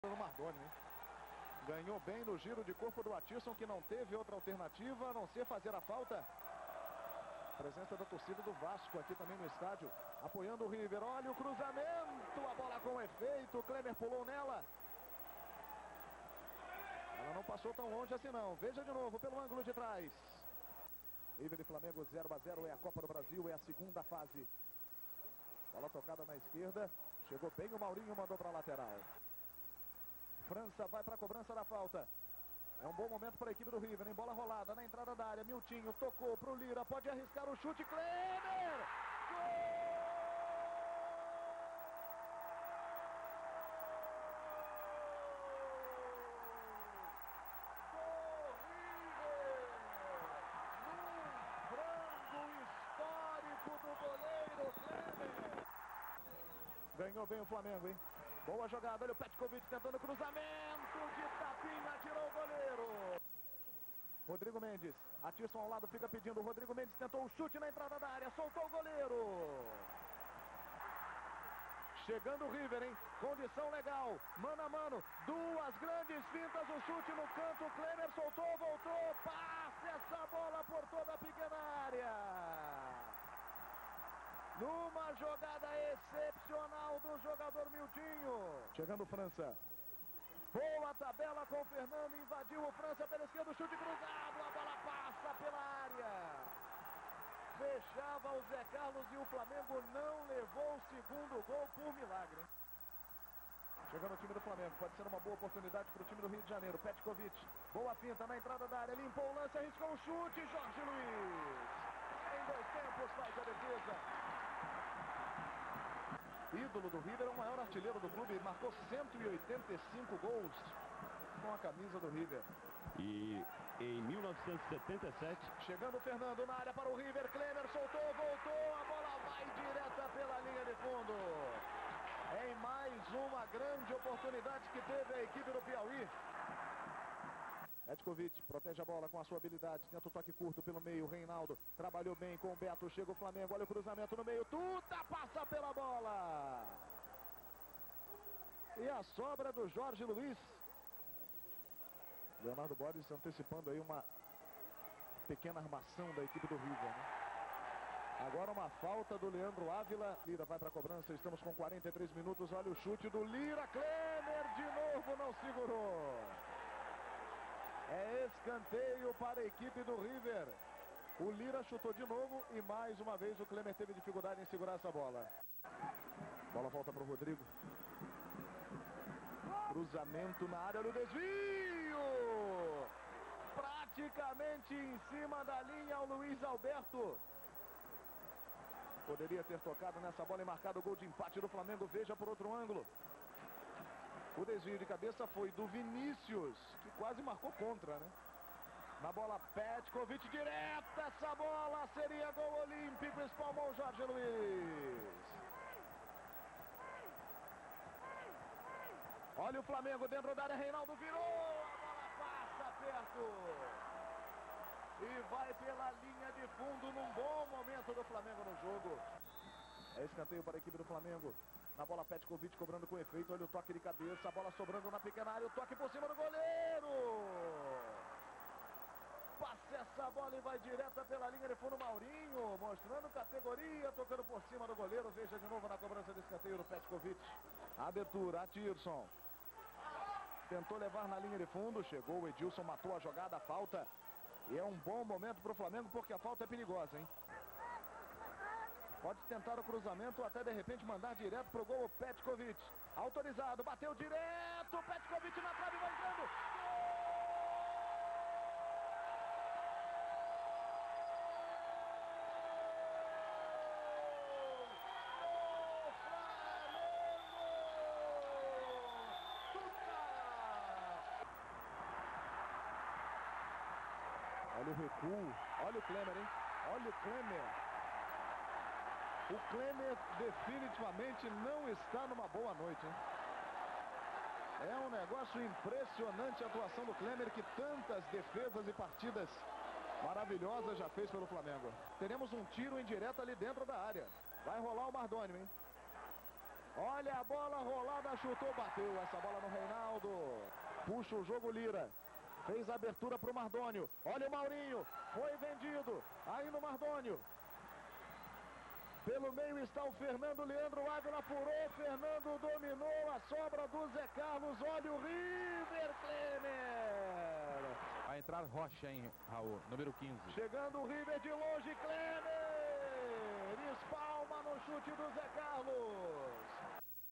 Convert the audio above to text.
No Mardoni, hein? Ganhou bem no giro de corpo do Atisson, que não teve outra alternativa a não ser fazer a falta. Presença da torcida do Vasco aqui também no estádio, apoiando o River. Olha o cruzamento, a bola com efeito, o Klemer pulou nela. Ela não passou tão longe assim não. Veja de novo pelo ângulo de trás. River e Flamengo 0-0, é a Copa do Brasil, é a segunda fase. Bola tocada na esquerda, chegou bem o Maurinho, mandou para a lateral. França vai para a cobrança da falta. É um bom momento para a equipe do River, em bola rolada na entrada da área. Miltinho tocou para o Lira, pode arriscar o chute. Klemer! Gol! Ganhou bem o Flamengo, hein? Boa jogada, olha o Petkovic tentando cruzamento de tapinha, tirou o goleiro. Rodrigo Mendes, Atisson ao lado, fica pedindo. O Rodrigo Mendes tentou o chute na entrada da área, soltou o goleiro. Chegando o River, hein? Condição legal, mano a mano, duas grandes fintas, o chute no canto, o Klemer soltou, voltou, passe essa bola por toda a pequena área. Numa jogada excepcional do jogador Miltinho. Chegando França. Boa tabela com o Fernando, invadiu o França pela esquerda, chute cruzado, a bola passa pela área. Fechava o Zé Carlos e o Flamengo não levou o segundo gol por milagre. Chegando o time do Flamengo, pode ser uma boa oportunidade para o time do Rio de Janeiro. Petkovic, boa finta na entrada da área, limpou o lance, arriscou o chute, Jorge Luiz. Em 2 tempos faz a defesa. Ídolo do River, é o maior artilheiro do clube, marcou 185 gols com a camisa do River. E em 1977... Chegando o Fernando na área para o River, Klemer soltou, voltou, a bola vai direta pela linha de fundo. Em mais uma grande oportunidade que teve a equipe do Piauí. Petkovic protege a bola com a sua habilidade, tenta o toque curto pelo meio, Reinaldo trabalhou bem com o Beto, chega o Flamengo, olha o cruzamento no meio, Tuta passa pela bola. E a sobra do Jorge Luiz. Leonardo Borges antecipando aí uma pequena armação da equipe do River, né? Agora uma falta do Leandro Ávila. Lira vai para a cobrança, estamos com 43 minutos, olha o chute do Lira, Klemer de novo não segurou. É escanteio para a equipe do River. O Lira chutou de novo e mais uma vez o Klemer teve dificuldade em segurar essa bola. Bola volta para o Rodrigo. Cruzamento na área do desvio. Praticamente em cima da linha o Luiz Alberto. Poderia ter tocado nessa bola e marcado o gol de empate do Flamengo. Veja por outro ângulo. O desvio de cabeça foi do Vinícius, que quase marcou contra, né? Na bola, Petkovic direta, essa bola seria gol olímpico, espalmou o Jorge Luiz. Olha o Flamengo dentro da área, Reinaldo virou, a bola passa perto. E vai pela linha de fundo num bom momento do Flamengo no jogo. É escanteio para a equipe do Flamengo. Na bola, Petkovic cobrando com efeito, olha o toque de cabeça, a bola sobrando na pequena área, o toque por cima do goleiro. Passa essa bola e vai direta pela linha de fundo, Maurinho, mostrando categoria, tocando por cima do goleiro. Veja de novo na cobrança de escanteio do Petkovic. Abertura, Atirson. Tentou levar na linha de fundo, chegou o Edilson, matou a jogada, a falta. E é um bom momento para o Flamengo porque a falta é perigosa, hein? Pode tentar o cruzamento ou até de repente mandar direto pro gol o Petkovic. Autorizado, bateu direto, Petkovic na trave, vai entrando. Olha o recuo, olha o Klemer, hein? Olha o Klemer. O Klemer definitivamente não está numa boa noite, hein? É um negócio impressionante a atuação do Klemer, que tantas defesas e partidas maravilhosas já fez pelo Flamengo. Teremos um tiro indireto ali dentro da área. Vai rolar o Mardoni, hein? Olha a bola rolada, chutou, bateu essa bola no Reinaldo. Puxa o jogo Lira. Fez a abertura para o Mardônio. Olha o Maurinho. Foi vendido. Ainda o Mardônio. Pelo meio está o Fernando. Leandro Ávila apurou. Fernando dominou. A sobra do Zé Carlos. Olha o River, Klemer. Vai entrar Rocha, hein, Raul? Número 15. Chegando o River de longe. Klemer. Espalma no chute do Zé Carlos.